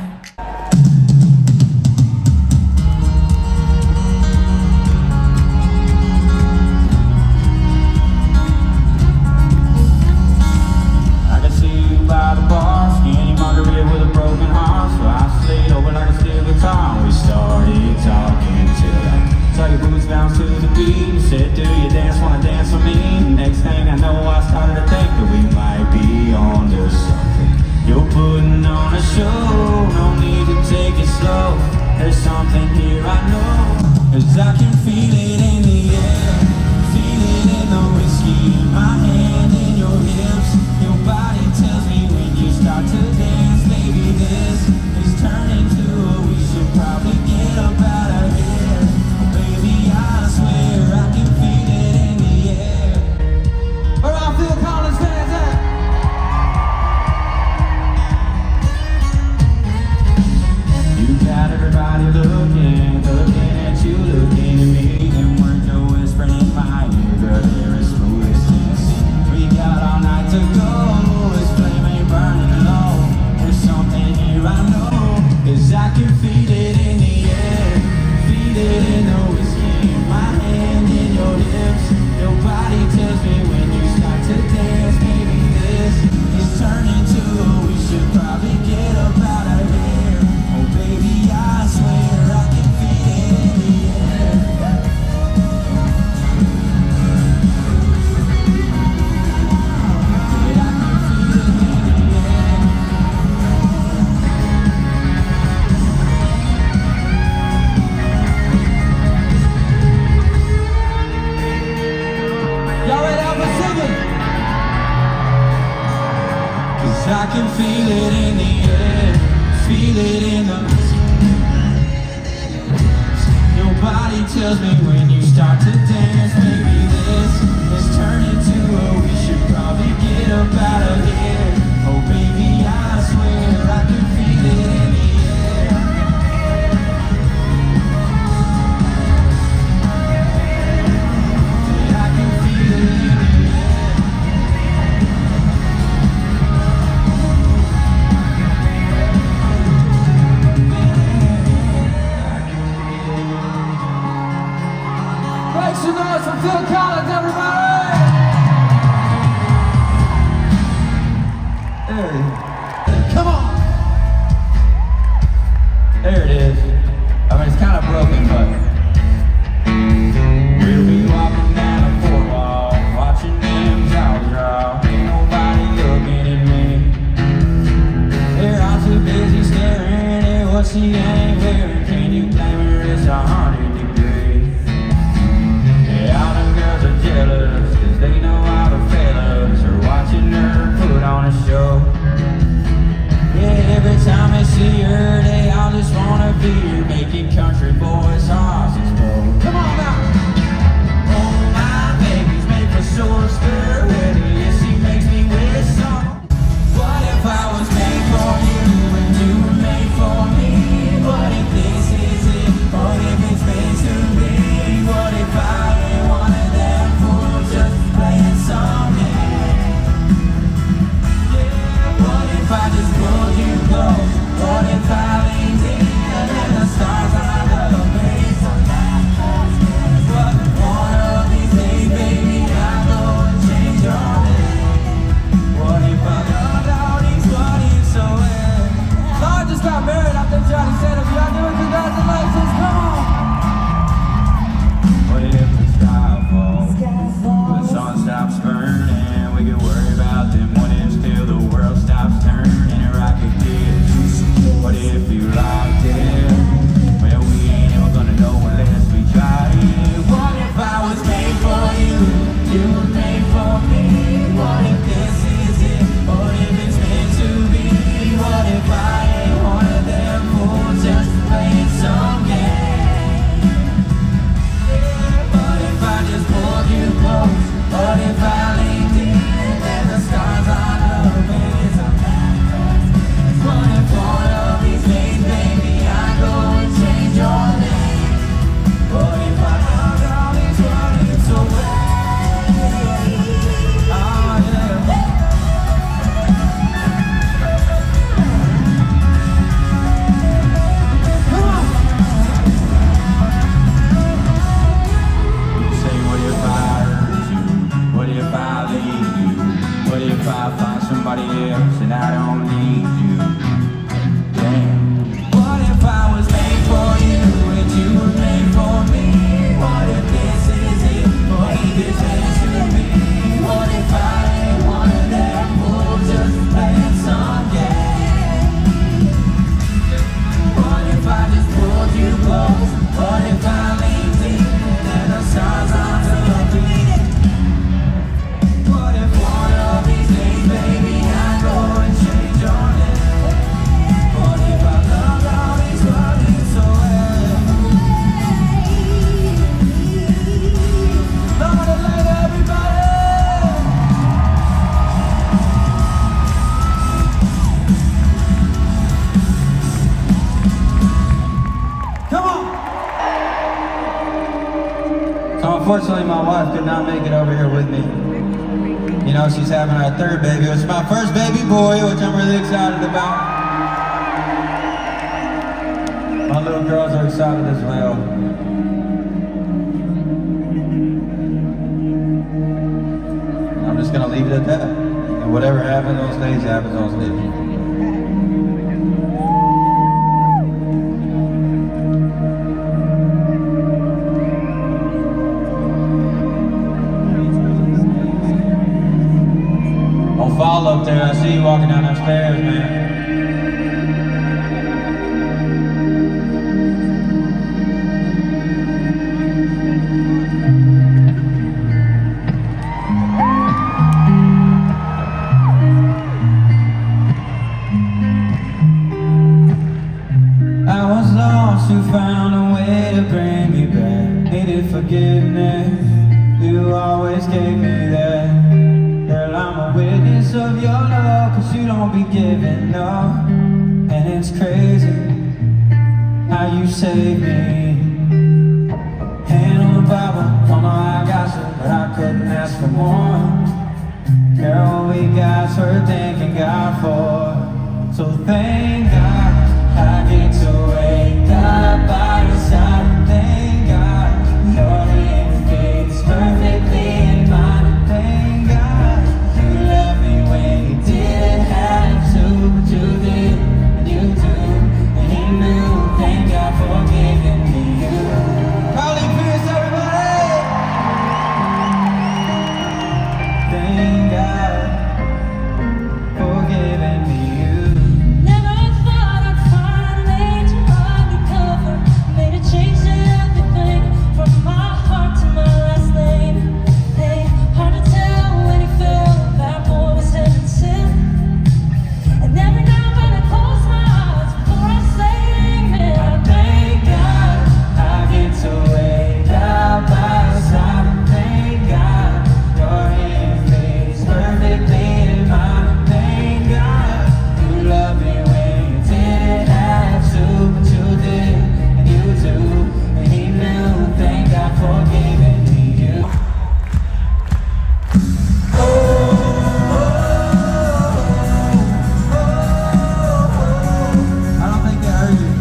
'cause I can feel it in the air, feel it in the whiskey in my hand, in your hips. Your body tells me when you start to dance, baby, this is turning to a we should probably get up out of here. Baby, I swear I can feel it in the air. Alright, Phil Collins, hands up. You got everybody looking, looking at you, looking at me. Them words are whispering in my ear, girl, they're as smooth as Tennessee. We got all night to go, this flame ain't burning low. There's something here I know, 'cause I can feel it in the air, feel it in the whiskey in my hand, in your hips. Your body tells me when you start to dance, baby, this is turning to a we should probably get up out of here. Oh baby, I swear I can feel it in the air. Yeah, I can feel it in the air. Y'all ready out for singing? 'Cause I can feel it in the air, feel it in the your body tells me when you start to dance, baby, this is turning to a we should probably get up out of here. Oh baby, I swear I can feel it in the air. Yeah, I can feel it in the air. Make some noise for unfortunately, my wife could not make it over here with me. You know, she's having our third baby. It's my first baby boy, which I'm really excited about. My little girls are excited as well. I'm just gonna leave it at that. And whatever happens those days, happens those days. Don't fall up there. I see you walking down those stairs, man. I was lost, you found a way to bring me back. Needed forgiveness, you always gave me that. Girl, I'm a witness of your love, cause you don't be giving up. And it's crazy how you saved me. Hand on the Bible, don't know how I got you, but I couldn't ask for more. Girl, what we got's worth thanking God for. So thank God I get to wake up by your side. Thank God your hand fits perfectly in mine. Thank God you love me when you didn't have to, but you did, and you do, and you knew. Thank God for giving me you. Probably Pearce, everybody. Thank God for giving me you.
Never thought I'd find an angel undercover. Made a change to everything, from my heart to my last name. Hey, hard to tell when he fell, that boy was heaven sent. And every night when I close my eyes, before I say amen, I thank God
I get to wake up by your side. Thank God your hand fits perfectly in mine. Thank God you love me when you didn't have to, but you did, and you do, and he knew. Thank God for giving me you. I don't think they heard you.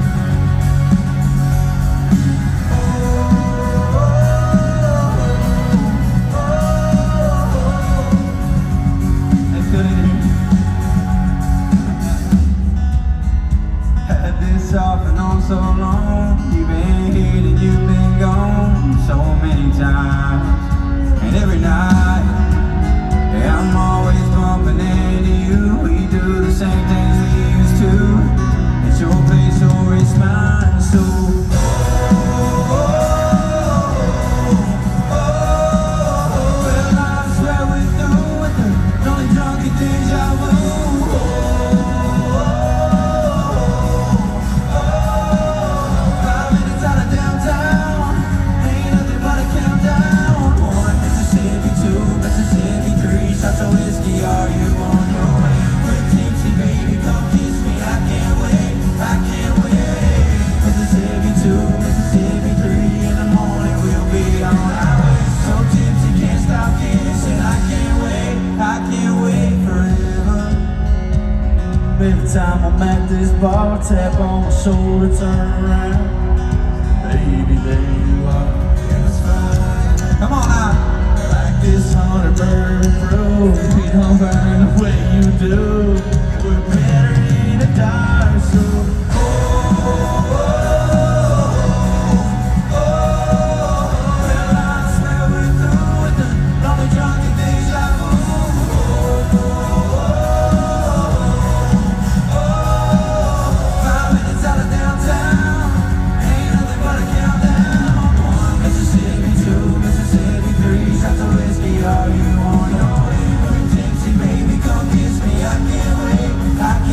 They couldn't hear you. Had this off and on so long. You've been here and you've been gone so many times. And every night, yeah, I'm always bumping into you. We do the same things we used to. It's your place or it's mine. So well, I swear we're through with the lonely drunken deja vu. Five minutes out of downtown, ain't nothing but a countdown. One Mississippi, two Mississippi, three shots of whiskey. Are you on your way? We're tipsy, baby, come kiss me. I can't wait, I can't wait. Mississippi two, Mississippi three, in the morning we'll be on our way. So tipsy, can't stop kissing. I can't wait, I can't wait forever. Every time I'm at this bar, tap on my shoulder, turn around. Baby, there you are, that's fine. Come on now. Like this hundred bird road, we don't burn the way you do. We're better in the dark, so oh, oh, oh, oh. Well, I swear we're through with the lonely drunken deja vu. Oh, oh, oh. Five minutes out of downtown, ain't nothing but a countdown. One Mississippi, two Mississippi, three shots of whiskey. Are you on your way? We're tipsy, baby, come kiss me. I can't wait, I can't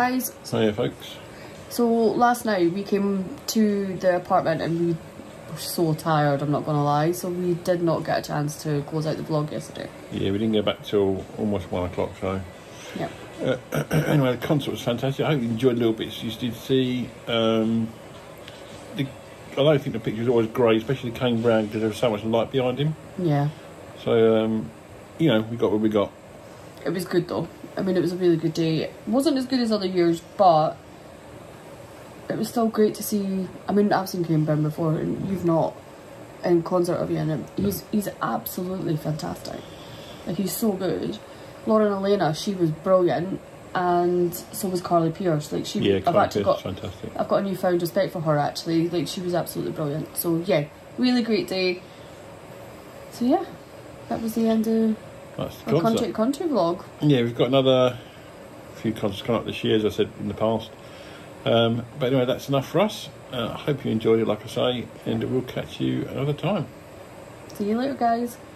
guys.
So yeah, folks.
So last night we came to the apartment and we were so tired, I'm not gonna lie, so we did not get a chance to close out the vlog yesterday.
Yeah, we didn't get back till almost one o'clock, so...
Yeah.
Uh, anyway, the concert was fantastic. I hope you enjoyed little bits you did see. Um, the, I don't think the picture was always great, especially Kane Brown, because there was so much light behind him.
Yeah.
So, um, you know, we got what we got.
It was good though. I mean, it was a really good day. It wasn't as good as other years, but it was still great to see. I mean, I've seen Kane Brown before, and you've not, in concert of you, and he's he's absolutely fantastic. Like, he's so good. Lauren Alaina, she was brilliant, and so was Carly Pearce. Like, she,
yeah,
I've actually got,
fantastic.
I've got a newfound respect for her. Actually, like, she was absolutely brilliant. So yeah, really great day. So yeah, that was the end of
That's the
our
concert.
Country Country vlog.
Yeah, we've got another few concerts coming up this year, as I said in the past. Um, but anyway, that's enough for us. Uh, I hope you enjoyed it, like I say, and we'll catch you another time.
See you later, guys.